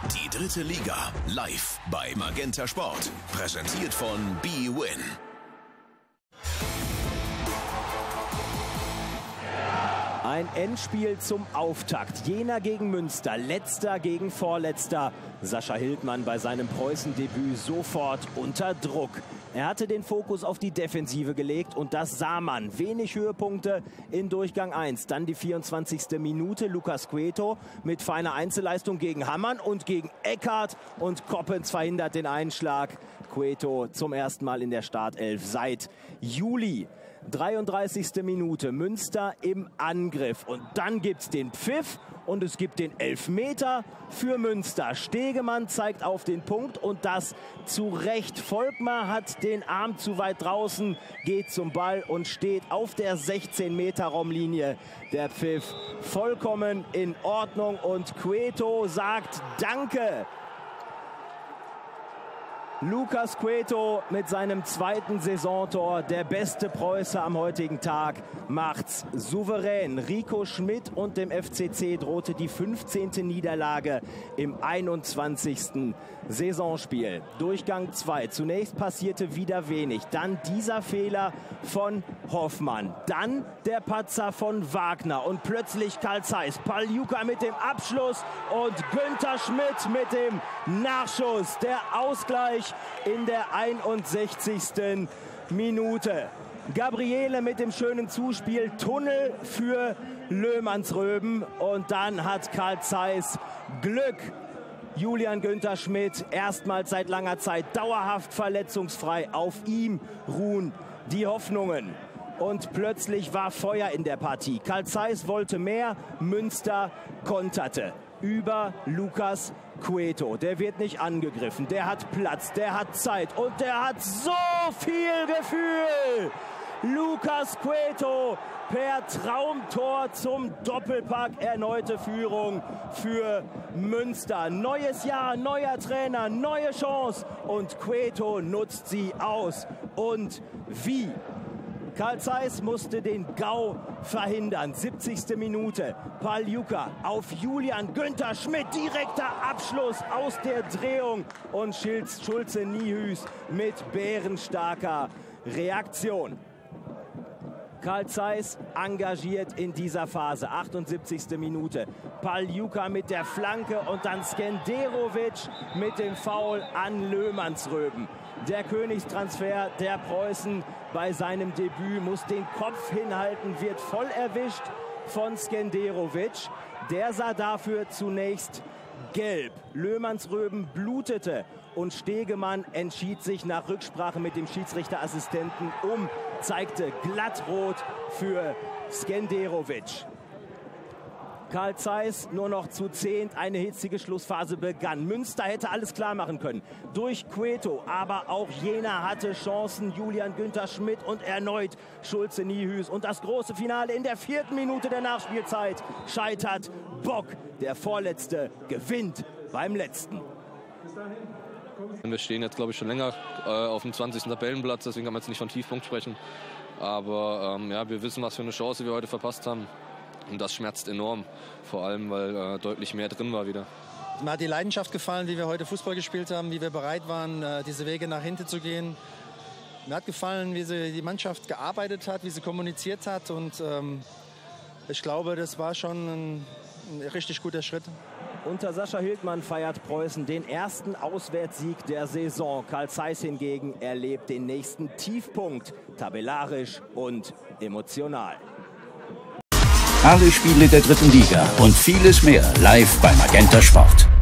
Die dritte Liga live bei Magenta Sport. Präsentiert von bwin. Ein Endspiel zum Auftakt. Jena gegen Münster, letzter gegen vorletzter. Sascha Hildmann bei seinem Preußen-Debüt sofort unter Druck. Er hatte den Fokus auf die Defensive gelegt und das sah man. Wenig Höhepunkte in Durchgang 1. Dann die 24. Minute. Lucas Cueto mit feiner Einzelleistung gegen Hammann und gegen Eckhardt. Und Coppens verhindert den Einschlag. Cueto zum ersten Mal in der Startelf seit Juli. 33. Minute, Münster im Angriff und dann gibt's den Pfiff und es gibt den Elfmeter für Münster. Stegemann zeigt auf den Punkt und das zu Recht. Volkmar hat den Arm zu weit draußen, geht zum Ball und steht auf der 16-Meter-Raumlinie. Der Pfiff vollkommen in Ordnung und Cueto sagt Danke. Lucas Cueto mit seinem zweiten Saisontor, der beste Preußer am heutigen Tag, macht's souverän. Rico Schmidt und dem FCC drohte die 15. Niederlage im 21. Saisonspiel. Durchgang 2. Zunächst passierte wieder wenig. Dann dieser Fehler von Hoffmann. Dann der Patzer von Wagner. Und plötzlich Carl Zeiss. Paljuka mit dem Abschluss und Günther Schmidt mit dem Nachschuss. Der Ausgleich in der 61. Minute. Gabriele mit dem schönen Zuspiel, Tunnel für Löhmannsröben und dann hat Carl Zeiss Glück. Julian Günther Schmidt erstmals seit langer Zeit dauerhaft verletzungsfrei. Auf ihm ruhen die Hoffnungen. Und plötzlich war Feuer in der Partie. Carl Zeiss wollte mehr, Münster konterte über Lucas Cueto. Der wird nicht angegriffen, der hat Platz, der hat Zeit und der hat so viel Gefühl. Lucas Cueto per Traumtor zum Doppelpack, erneute Führung für Münster. Neues Jahr, neuer Trainer, neue Chance und Cueto nutzt sie aus. Und wie? Carl Zeiss musste den GAU verhindern. 70. Minute. Paljuka auf Julian Günther Schmidt. Direkter Abschluss aus der Drehung. Und Schulze Niehüß mit bärenstarker Reaktion. Carl Zeiss engagiert in dieser Phase. 78. Minute. Paljuka mit der Flanke und dann Skenderovic mit dem Foul an Löhmannsröben. Der Königstransfer der Preußen bei seinem Debüt muss den Kopf hinhalten, wird voll erwischt von Skenderovic. Der sah dafür zunächst gelb. Löhmannsröben blutete und Stegemann entschied sich nach Rücksprache mit dem Schiedsrichterassistenten zeigte glattrot für Skenderovic. Carl Zeiss nur noch zu 10. Eine hitzige Schlussphase begann. Münster hätte alles klar machen können. Durch Cueto, aber auch Jena hatte Chancen. Julian Günther Schmidt und erneut Schulze Niehüß. Und das große Finale in der 4. Minute der Nachspielzeit scheitert Bock. Der Vorletzte gewinnt beim Letzten. Wir stehen jetzt, glaube ich, schon länger auf dem 20. Tabellenplatz. Deswegen kann man jetzt nicht von Tiefpunkt sprechen. Aber ja, wir wissen, was für eine Chance wir heute verpasst haben. Und das schmerzt enorm, vor allem, weil deutlich mehr drin war wieder. Mir hat die Leidenschaft gefallen, wie wir heute Fußball gespielt haben, wie wir bereit waren, diese Wege nach hinten zu gehen. Mir hat gefallen, wie die Mannschaft gearbeitet hat, wie sie kommuniziert hat. Und ich glaube, das war schon ein richtig guter Schritt. Unter Sascha Hildmann feiert Preußen den ersten Auswärtssieg der Saison. Carl Zeiss hingegen erlebt den nächsten Tiefpunkt, tabellarisch und emotional. Alle Spiele der dritten Liga und vieles mehr live bei Magenta Sport.